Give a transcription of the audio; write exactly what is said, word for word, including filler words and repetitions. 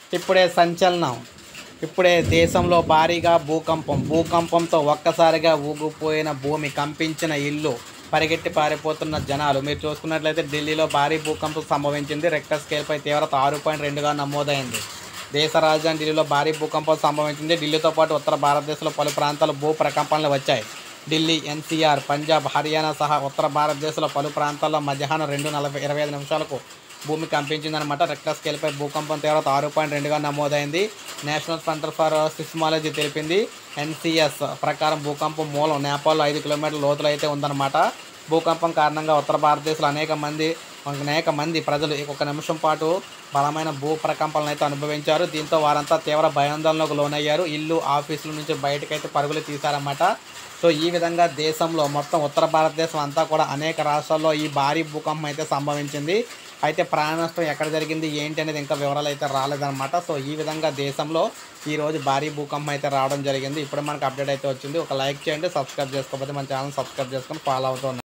ఇప్పుడే సంచలనం. ఇప్పుడే దేశంలో భారీగా భూకంపం. భూకంపంతో ఒక్కసారిగా ఊగిపోయిన భూమి, కంపించిన ఇల్లు, పరిగెట్టి పారిపోతున్న జనాలు. మీరు చూసుకున్నట్లయితే ఢిల్లీలో భారీ భూకంపం సంభవించింది. రెక్టర్ స్కేల్పై తీవ్రత ఆరు పాయింట్ రెండుగా నమోదైంది. దేశ రాజధాని ఢిల్లీలో భారీ భూకంపం సంభవించింది. ఢిల్లీతో పాటు ఉత్తర భారతదేశంలో పలు ప్రాంతాలు భూ ప్రకంపనలు వచ్చాయి. ఢిల్లీ, ఎన్సీఆర్, పంజాబ్, హర్యానా సహా ఉత్తర భారతదేశంలో పలు ప్రాంతాల్లో మధ్యాహ్నం రెండు నలభై ఇరవై ఐదు నిమిషాలకు భూమి కంపించిందనమాట. రెక్టర్ స్కేల్పై భూకంపం తీవ్రత ఆరు పాయింట్ రెండుగా నమోదైంది. నేషనల్ సెంటర్ ఫర్ సిస్మాలజీ తెలిపింది. ఎన్సీఎస్ ప్రకారం భూకంపం మూలం నేపాల్లో ఐదు కిలోమీటర్ల లోతులో అయితే ఉందన్నమాట. భూకంపం కారణంగా ఉత్తర భారతదేశంలో అనేక మంది అనేక మంది ప్రజలు ఒక నిమిషం పాటు బలమైన భూ ప్రకంపనలు అయితే అనుభవించారు. దీంతో వారంతా తీవ్ర భయాందోళనకు లోనయ్యారు. ఇల్లు, ఆఫీసుల నుంచి బయటకైతే పరుగులు తీశారన్నమాట. సో ఈ విధంగా దేశంలో మొత్తం ఉత్తర భారతదేశం అంతా కూడా అనేక రాష్ట్రాల్లో ఈ భారీ భూకంపం అయితే సంభవించింది. అయితే ప్రాణ నష్టం ఎక్కడ జరిగింది ఏంటి అనేది ఇంకా వివరాలు అయితే రాలేదన్నమాట. సో ఈ విధంగా దేశంలో ఈరోజు భారీ భూకంపం అయితే రావడం జరిగింది. ఇప్పుడు మనకు అప్డేట్ అయితే వచ్చింది. ఒక లైక్ చేయండి, సబ్స్క్రైబ్ చేసుకోకపోతే మన ఛానల్ సబ్స్క్రైబ్ చేసుకొని ఫాలో అవుతూ